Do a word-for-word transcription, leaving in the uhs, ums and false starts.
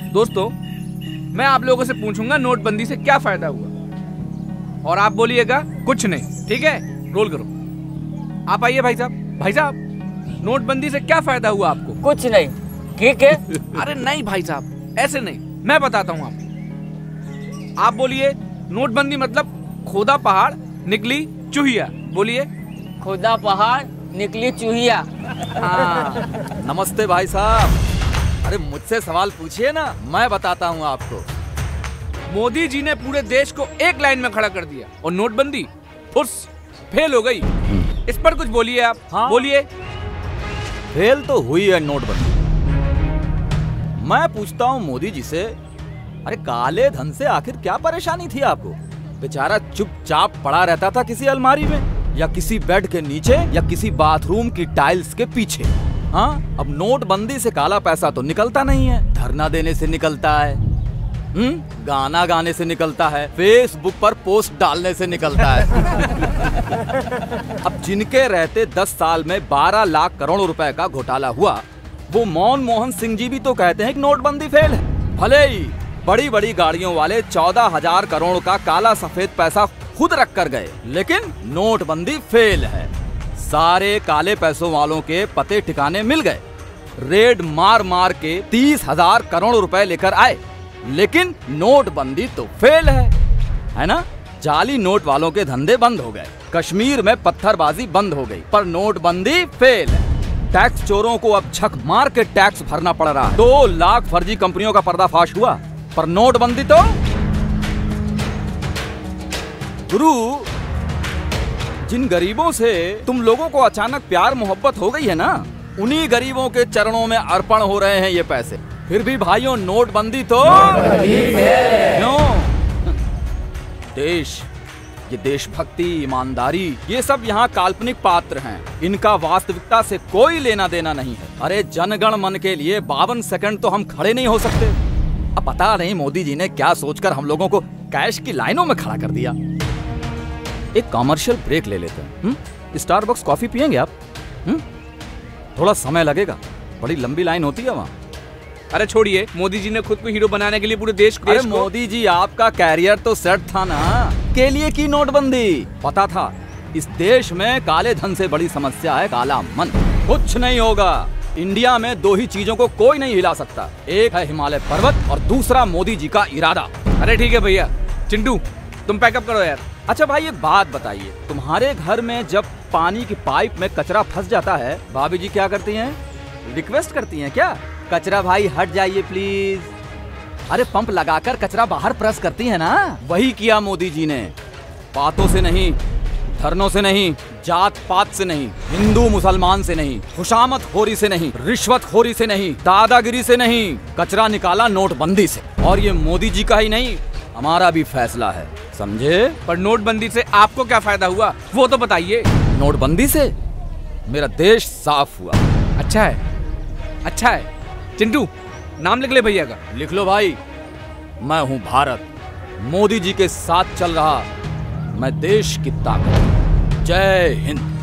दोस्तों, मैं आप लोगों से पूछूंगा नोटबंदी से क्या फायदा हुआ, और आप बोलिएगा कुछ नहीं। ठीक है, रोल करो। आप आइए भाई साहब। भाई साहब, नोटबंदी से क्या फायदा हुआ आपको? कुछ नहीं। ठीक है। अरे नहीं भाई साहब, ऐसे नहीं, मैं बताता हूँ आपको। आप बोलिए नोटबंदी मतलब खोदा पहाड़ निकली चूहिया। बोलिए। खोदा पहाड़ निकली चूहिया। हाँ। नमस्ते भाई साहब। अरे मुझसे सवाल पूछिए ना, मैं बताता हूँ आपको। मोदी जी ने पूरे देश को एक लाइन में खड़ा कर दिया और नोटबंदी फुस फेल हो गई। इस पर कुछ बोलिए आप। हाँ? बोलिए। फेल तो हुई है नोटबंदी। मैं पूछता हूँ मोदी जी से, अरे काले धन से आखिर क्या परेशानी थी आपको? बेचारा चुपचाप पड़ा रहता था किसी अलमारी में, या किसी बेड के नीचे, या किसी बाथरूम की टाइल्स के पीछे। हाँ, अब नोटबंदी से काला पैसा तो निकलता नहीं है, धरना देने से निकलता है, हम्म गाना गाने से निकलता है, फेसबुक पर पोस्ट डालने से निकलता है। अब जिनके रहते दस साल में बारह लाख करोड़ रुपए का घोटाला हुआ, वो मनमोहन सिंह जी भी तो कहते हैं कि नोटबंदी फेल है। भले ही बड़ी बड़ी गाड़ियों वाले चौदह हजार करोड़ का काला सफेद पैसा खुद रख कर गए, लेकिन नोटबंदी फेल है। सारे काले पैसों वालों के पते ठिकाने मिल गए, रेड मार मार के तीस हजार करोड़ रुपए लेकर आए, लेकिन नोटबंदी तो फेल है, है ना? जाली नोट वालों के धंधे बंद हो गए, कश्मीर में पत्थरबाजी बंद हो गई, पर नोटबंदी फेल है। टैक्स चोरों को अब झक मार के टैक्स भरना पड़ रहा है। दो लाख फर्जी कंपनियों का पर्दाफाश हुआ, पर नोटबंदी तो। गुरु, जिन गरीबों से तुम लोगों को अचानक प्यार मोहब्बत हो गई है ना, उन्हीं गरीबों के चरणों में अर्पण हो रहे हैं ये पैसे। फिर भी भाइयों, नोटबंदी तो क्यों? देश, ये देशभक्ति, ईमानदारी, ये सब यहाँ काल्पनिक पात्र हैं, इनका वास्तविकता से कोई लेना देना नहीं है। अरे जनगण मन के लिए बावन सेकंड तो हम खड़े नहीं हो सकते। अब पता नहीं मोदी जी ने क्या सोचकर हम लोगों को कैश की लाइनों में खड़ा कर दिया। एक कमर्शियल ब्रेक ले लेते हैं। स्टारबक्स कॉफी पियेंगे आप? हुँ? थोड़ा समय लगेगा, बड़ी लंबी लाइन होती है वहाँ। अरे छोड़िए, मोदी जी ने खुद को हीरो बनाने के लिए पूरे देश को। अरे मोदी जी, आपका कैरियर तो सेट था ना, के लिए की नोटबंदी? पता था इस देश में काले धन से बड़ी समस्या है काला मन। कुछ नहीं होगा, इंडिया में दो ही चीजों को कोई नहीं हिला सकता, एक है हिमालय पर्वत और दूसरा मोदी जी का इरादा। अरे ठीक है भैया, चिंटू तुम पैकअप करो यार। अच्छा भाई, ये बात बताइए, तुम्हारे घर में जब पानी की पाइप में कचरा फंस जाता है, भाभी जी क्या करती हैं? रिक्वेस्ट करती हैं क्या, कचरा भाई हट जाइए प्लीज? अरे पंप लगाकर कचरा बाहर प्रेस करती है ना। वही किया मोदी जी ने, बातों से नहीं, धरनों से नहीं, जात पात से नहीं, हिंदू मुसलमान से नहीं, खुशामत खोरी से नहीं, रिश्वत खोरी से नहीं, दादागिरी से नहीं, कचरा निकाला नोटबंदी से। और ये मोदी जी का ही नहीं, हमारा भी फैसला है, समझे? पर नोटबंदी से आपको क्या फायदा हुआ, वो तो बताइए। नोटबंदी से मेरा देश साफ हुआ। अच्छा है, अच्छा है। चिंटू, नाम लिख ले भैया का। लिख लो भाई। मैं हूँ भारत, मोदी जी के साथ चल रहा मैं देश की ताकत। जय हिंद।